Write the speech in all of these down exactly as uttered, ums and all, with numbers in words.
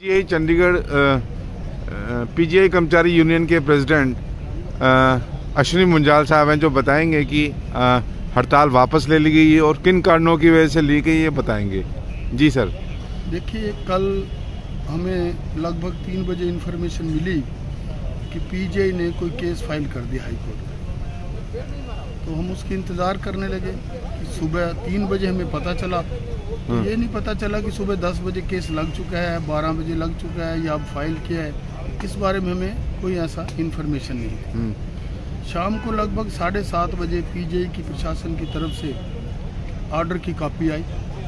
PGI Chandigarh PGI कर्मचारी union के president Ashwini Munjal साहब हैं, जो बताएंगे कि आ, हड़ताल वापस ले ली गई है और किन कारणों की वजह से ली गई है, बताएंगे। जी सर। देखिए, कल हमें लगभग तीन बजे इन्फॉर्मेशन मिली कि पीजीआई ने कोई केस फाइल कर दिया हाई कोर्ट में, तो हम उसकी इंतज़ार करने लगे कि सुबह तीन बजे हमें पता चला। तो ये नहीं पता चला कि सुबह दस बजे केस लग चुका है, बारह बजे लग चुका है या अब फाइल किया है, इस बारे में हमें कोई ऐसा इन्फॉर्मेशन नहीं है। शाम को लगभग साढ़े सात बजे पीजीआई की प्रशासन की तरफ से ऑर्डर की कॉपी आई।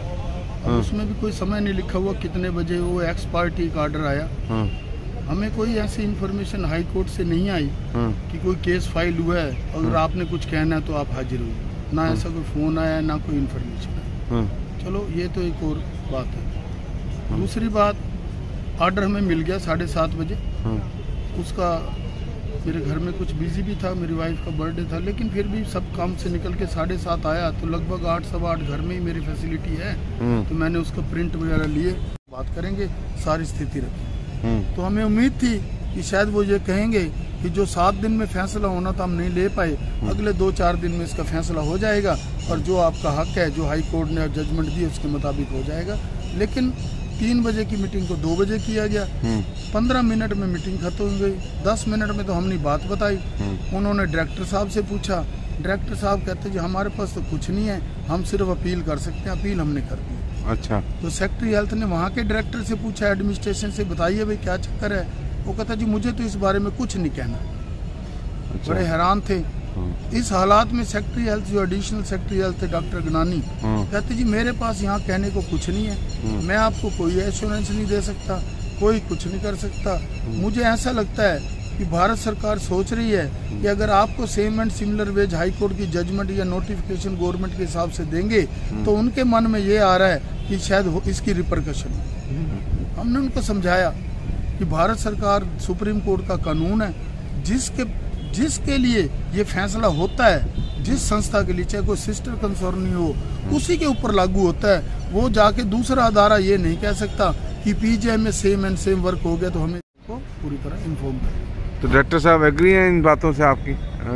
अब उसमें भी कोई समय नहीं लिखा हुआ कितने बजे वो एक्स पार्टी का ऑर्डर आया। हमें कोई ऐसी इन्फॉर्मेशन हाई कोर्ट से नहीं आई कि कोई केस फाइल हुआ है, अगर आपने कुछ कहना है तो आप हाजिर हो। ना ऐसा कोई फ़ोन आया, ना कोई इन्फॉर्मेशन आया। चलो, ये तो एक और बात है। दूसरी बात, ऑर्डर हमें मिल गया साढ़े सात बजे। उसका मेरे घर में कुछ बिजी भी था, मेरी वाइफ का बर्थडे था, लेकिन फिर भी सब काम से निकल के साढ़े सात आया तो लगभग आठ सवा आठ घर में ही मेरी फैसिलिटी है। तो मैंने उसका प्रिंट वगैरह लिए, बात करेंगे, सारी स्थिति रखी। तो हमें उम्मीद थी कि शायद वो ये कहेंगे कि जो सात दिन में फैसला होना था हम नहीं ले पाए, अगले दो चार दिन में इसका फैसला हो जाएगा और जो आपका हक है, जो हाई कोर्ट ने जजमेंट दी उसके मुताबिक हो जाएगा। लेकिन तीन बजे की मीटिंग को दो बजे किया गया। पंद्रह मिनट में मीटिंग खत्म हो गई। दस मिनट में तो हमने बात बताई। उन्होंने डायरेक्टर साहब से पूछा। डायरेक्टर साहब कहते जी हमारे पास तो कुछ नहीं है, हम सिर्फ अपील कर सकते हैं। अपील हमने कर दी। अच्छा। तो सेक्रेटरी हेल्थ ने वहाँ के डायरेक्टर से पूछा, एडमिनिस्ट्रेशन से, बताइए भाई क्या चक्कर है। वो कहता जी मुझे तो इस बारे में कुछ नहीं कहना। अच्छा। बड़े हैरान थे। इस हालात में सेक्रेटरी हेल्थ, जो एडिशनल सेक्रेटरी हेल्थ थे डॉक्टर गनानी, कहते जी मेरे पास यहाँ कहने को कुछ नहीं है, मैं आपको कोई एश्योरेंस नहीं दे सकता, कोई कुछ नहीं कर सकता। मुझे ऐसा लगता है कि भारत सरकार सोच रही है कि अगर आपको same and similar wage high court की जजमेंट या नोटिफिकेशन गवर्नमेंट के हिसाब से देंगे तो उनके मन में ये आ रहा है कि शायद इसकी रिपरकशन हो। हमने उनको समझाया कि भारत सरकार, सुप्रीम कोर्ट का कानून है, जिसके जिसके लिए ये फैसला होता है, जिस संस्था के लिए, चाहे कोई सिस्टर कंसर्न हो, उसी के ऊपर लागू होता है। वो जाके दूसरा अदारा ये नहीं कह सकता कि पीजीआई में सेम एंड सेम वर्क हो गया तो हमें को पूरी तरह इन्फॉर्म करें। तो डायरेक्टर साहब एग्री हैं इन बातों से आपकी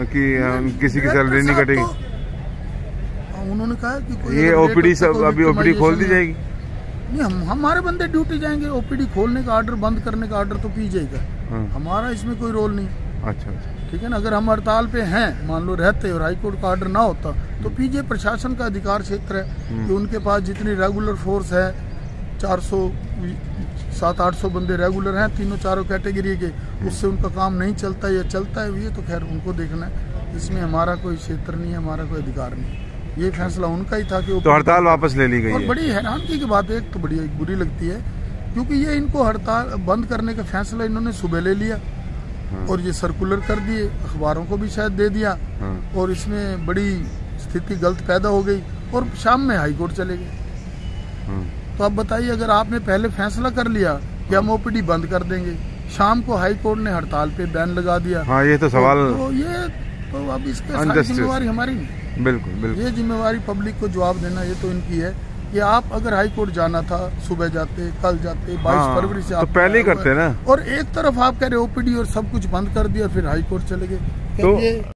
कि किसी की सैलरी नहीं कटेगी? तो उन्होंने कहा कि ये ओपीडी सब अभी ओपीडी खोल दी जाएगी? नहीं, हम हमारे बंदे ड्यूटी जाएंगे। ओपीडी खोलने का ऑर्डर, बंद करने का ऑर्डर तो पीजीआई का, हमारा इसमें कोई रोल नहीं। अच्छा अच्छा, ठीक है ना। अगर हम हड़ताल पे हैं, मान लो रहते और हाई कोर्ट का ऑर्डर ना होता, तो पीजीआई प्रशासन का अधिकार क्षेत्र है कि उनके पास जितनी रेगुलर फोर्स है, चार सौ सात आठ सौ बंदे रेगुलर हैं तीनों चारों कैटेगरी के, उससे उनका काम नहीं चलता या चलता है, ये तो खैर उनको देखना है। इसमें हमारा कोई क्षेत्र नहीं है, हमारा कोई अधिकार नहीं। ये फैसला उनका ही था कि तो हड़ताल वापस ले ली गई। और बड़ी हैरानगी की बात है, एक तो बड़ी बुरी लगती है क्योंकि ये इनको हड़ताल बंद करने का फैसला इन्होंने सुबह ले लिया और ये सर्कुलर कर दिए, अखबारों को भी शायद दे दिया, और इसमें बड़ी स्थिति गलत पैदा हो गई और शाम में हाई कोर्ट चले गए। तो अब बताइए, अगर आपने पहले फैसला कर लिया कि हम ओपीडी बंद कर देंगे, शाम को हाई कोर्ट ने हड़ताल पे बैन लगा दिया। हाँ, ये तो सवाल तो, तो ये तो अब इसके जिम्मेवारी हमारी नहीं। बिल्कुल बिल्कुल, ये जिम्मेवारी पब्लिक को जवाब देना ये तो इनकी है कि आप अगर हाई कोर्ट जाना था, सुबह जाते, कल जाते, बाईस फरवरी से तो आप पहले ही करते ना। और एक तरफ आप कह रहे ओपीडी और सब कुछ बंद कर दिया, फिर हाई कोर्ट चले गए। तो